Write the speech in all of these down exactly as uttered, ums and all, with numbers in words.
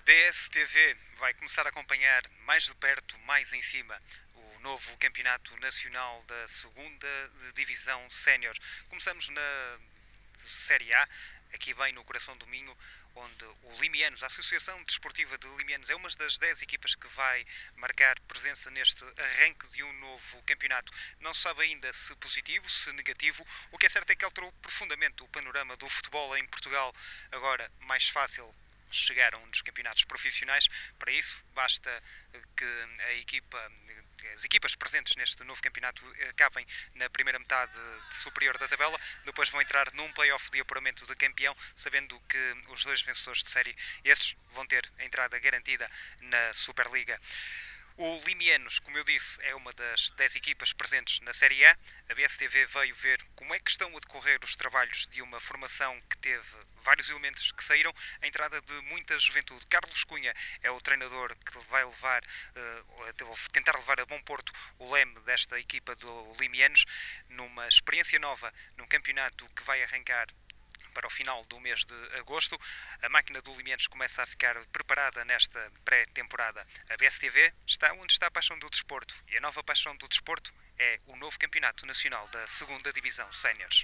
B S T V vai começar a acompanhar mais de perto, mais em cima, o novo Campeonato Nacional da segunda Divisão Sénior. Começamos na Série A, aqui bem no coração do Minho, onde o Limianos, a Associação Desportiva de Limianos, é uma das dez equipas que vai marcar presença neste arranque de um novo campeonato. Não se sabe ainda se positivo, se negativo. O que é certo é que alterou profundamente o panorama do futebol em Portugal. Agora, mais fácil chegar a um dos campeonatos profissionais. Para isso, basta que a equipa, as equipas presentes neste novo campeonato acabem na primeira metade superior da tabela, depois vão entrar num play-off de apuramento de campeão, sabendo que os dois vencedores de série, esses vão ter a entrada garantida na Superliga. O Limianos, como eu disse, é uma das dez equipas presentes na Série A. A B S T V veio ver como é que estão a decorrer os trabalhos de uma formação que teve vários elementos que saíram, a entrada de muita juventude. Carlos Cunha é o treinador que vai levar, uh, tentar levar a bom porto o leme desta equipa do Limianos, numa experiência nova, num campeonato que vai arrancar para o final do mês de agosto. A máquina do Limianos começa a ficar preparada nesta pré-temporada. A B S T V está onde está a paixão do desporto, e a nova paixão do desporto é o novo Campeonato Nacional da segunda Divisão Séniores.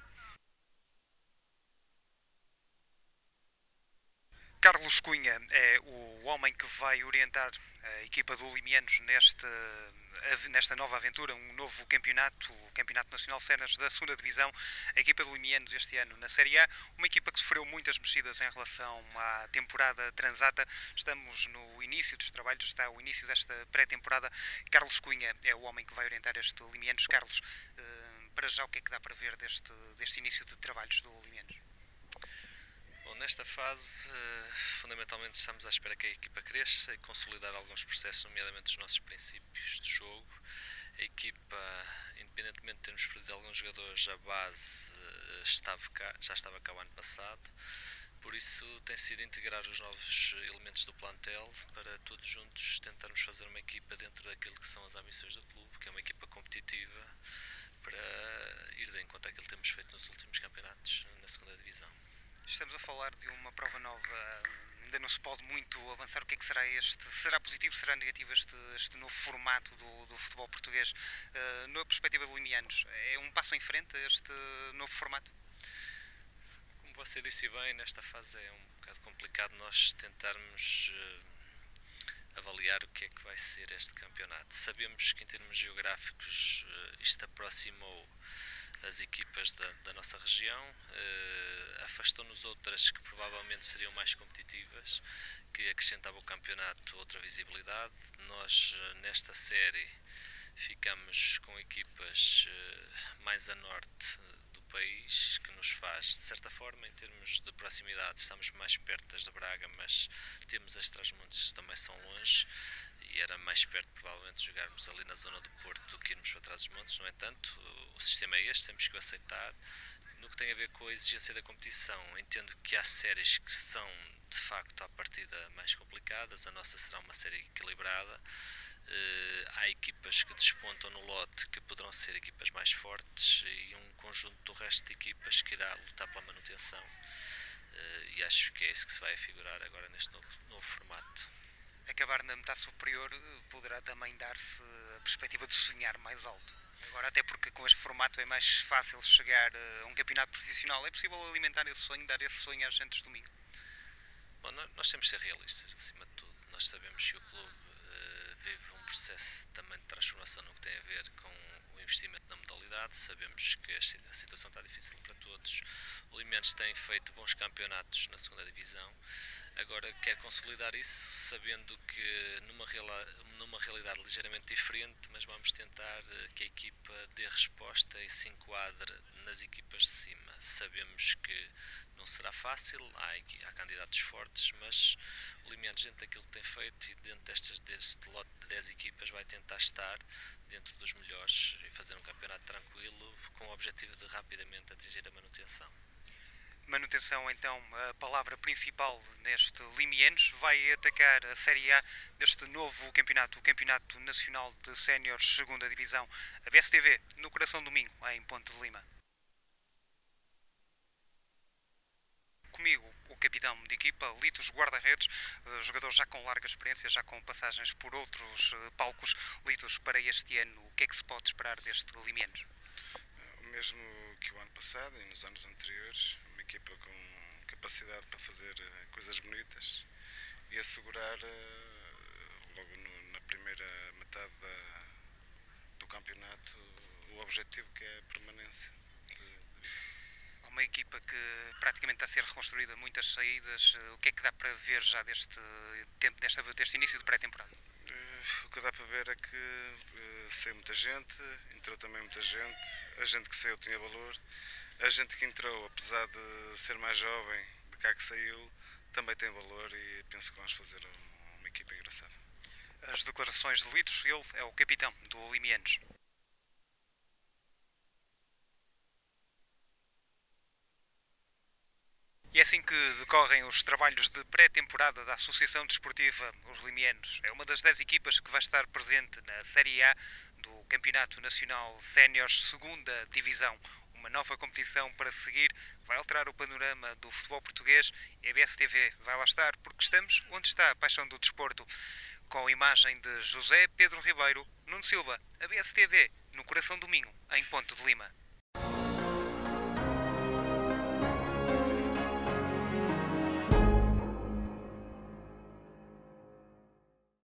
Carlos Cunha é o homem que vai orientar a equipa do Limianos neste, nesta nova aventura, um novo campeonato, o Campeonato Nacional Séniores da segunda Divisão. A equipa do Limianos este ano na Série A, uma equipa que sofreu muitas mexidas em relação à temporada transata. Estamos no início dos trabalhos, está o início desta pré-temporada. Carlos Cunha é o homem que vai orientar este Limianos. Carlos, para já o que é que dá para ver deste, deste início de trabalhos do Limianos? Bom, nesta fase, fundamentalmente estamos à espera que a equipa cresça e consolidar alguns processos, nomeadamente os nossos princípios de jogo. A equipa, independentemente de termos perdido alguns jogadores, a base estava cá, já estava cá o ano passado. Por isso tem sido integrar os novos elementos do plantel para todos juntos tentarmos fazer uma equipa dentro daquilo que são as ambições do clube, que é uma equipa competitiva, para ir de encontro àquilo que temos feito nos últimos campeonatos na segunda Divisão. Estamos a falar de uma prova nova, ainda não se pode muito avançar. O que é que será este? Será positivo, será negativo este, este novo formato do, do futebol português? Uh, na perspectiva de Limianos, é um passo em frente este novo formato? Como você disse bem, nesta fase é um bocado complicado nós tentarmos uh, avaliar o que é que vai ser este campeonato. Sabemos que em termos geográficos uh, isto aproximou as equipas da, da nossa região, uh, afastou-nos outras que provavelmente seriam mais competitivas, que acrescentavam ao campeonato outra visibilidade. Nós, uh, nesta série, ficamos com equipas uh, mais a norte do país, que nos faz, de certa forma, em termos de proximidade, estamos mais perto das de Braga, mas temos as Trás-Montes que também são longe, e era mais perto provavelmente jogarmos ali na zona do Porto do que irmos para Trás-os-Montes. No entanto, o sistema é este, temos que o aceitar. No que tem a ver com a exigência da competição, entendo que há séries que são de facto à partida mais complicadas, a nossa será uma série equilibrada. Uh, há equipas que despontam no lote que poderão ser equipas mais fortes e um conjunto do resto de equipas que irá lutar pela manutenção, uh, e acho que é isso que se vai afigurar agora neste novo, novo formato. Acabar na metade superior poderá também dar-se a perspectiva de sonhar mais alto. Agora, até porque com este formato é mais fácil chegar a um campeonato profissional, é possível alimentar esse sonho, dar esse sonho às gentes do domingo? Bom, nós temos de ser realistas, acima de tudo. Nós sabemos que o clube uh, vive um processo também de transformação no que tem a ver com o investimento na modalidade. Sabemos que a situação está difícil para todos. O Limianos tem feito bons campeonatos na segunda Divisão. Agora quer consolidar isso, sabendo que numa, numa realidade ligeiramente diferente, mas vamos tentar que a equipa dê resposta e se enquadre nas equipas de cima. Sabemos que não será fácil, há, há candidatos fortes, mas o Limianos, dentro daquilo que tem feito e dentro destas, deste lote de dez equipas, vai tentar estar dentro dos melhores e fazer um campeonato tranquilo, com o objetivo de rapidamente atingir a manutenção. Manutenção, então, a palavra principal neste Limianos. Vai atacar a Série A deste novo campeonato, o Campeonato Nacional de Séniores segunda Divisão. A B S T V, no coração do Minho, em Ponte de Lima. comigo o capitão de equipa, Litos Guarda-Redes, jogador já com larga experiência, já com passagens por outros palcos. Litos, para este ano, o que é que se pode esperar deste Limienses? O mesmo que o ano passado e nos anos anteriores, uma equipa com capacidade para fazer coisas bonitas e assegurar logo no, na primeira metade da, do campeonato o objetivo, que é a permanência de divisão. Uma equipa que praticamente está a ser reconstruída, muitas saídas. O que é que dá para ver já deste tempo, desta, deste início de pré-temporada? O que dá para ver é que uh, saiu muita gente, entrou também muita gente. A gente que saiu tinha valor. A gente que entrou, apesar de ser mais jovem, de cá que saiu, também tem valor, e penso que vamos fazer uma equipa engraçada. As declarações de Litos, ele é o capitão do Limienses. E é assim que decorrem os trabalhos de pré-temporada da Associação Desportiva Os Limienses. É uma das dez equipas que vai estar presente na Série A do Campeonato Nacional Séniores segunda Divisão. Uma nova competição para seguir, vai alterar o panorama do futebol português, e a B S T V vai lá estar, porque estamos onde está a paixão do desporto. Com a imagem de José Pedro Ribeiro, Nuno Silva, a B S T V, no coração do Minho, em Ponte de Lima.